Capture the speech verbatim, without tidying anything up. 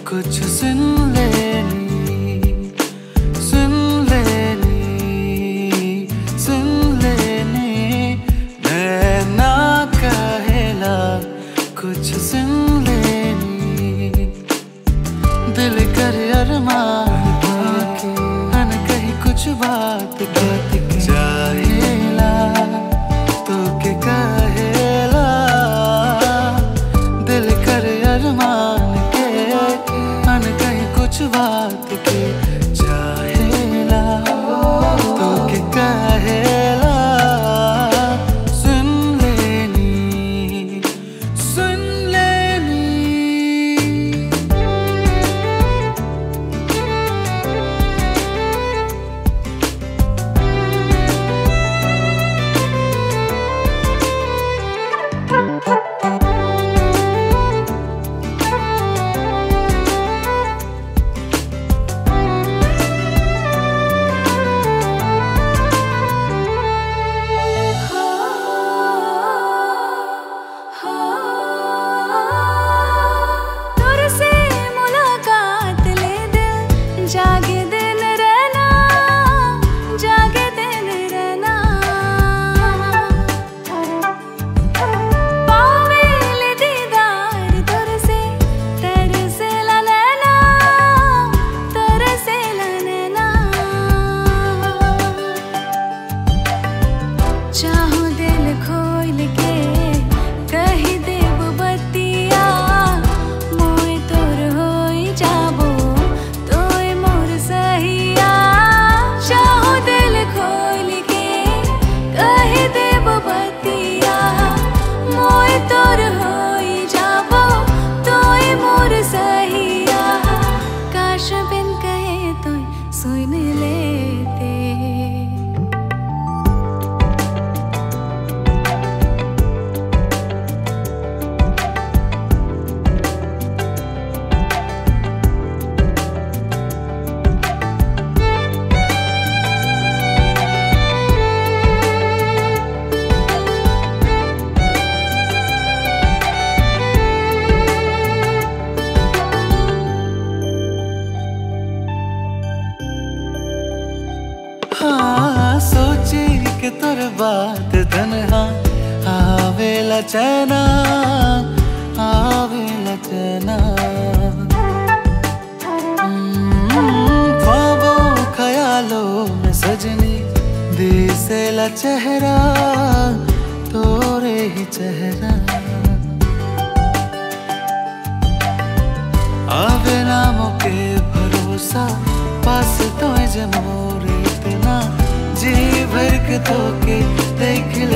कुछ सुन लेनी, सुन लेनी, सुन लेनी, नैना कहेला कुछ सुन लेनी। दिल कर अरमान के अन कहीं कुछ बात बात चाहेला तो के कहेला। दिल कर अरमान के अन कहीं कुछ बात के चाहेला तो के कहेला। सुन लेनी, सुन लेनी। जागे दिन रहना, जागे दिन रहना, पावेल दीदार तुर से तरसे ला नैना, तरसे ला नैना। चाहो दिल खोल के कही देव बतिया, मोए तोर होई जाबो तोर होई जाबो तोय मोर सहिया। काश बिन कहे तोय सुन लेते। हाँ सोची के तोर बात तन्हा आवेला चैना, आवेला चैना। ख्वाबों ख्यालों में सजनी दिसेला चेहरा, तोरे ही चेहरा। आवे नामों के भरोसा पास तो जमोरे इतना जी भर के तो के देख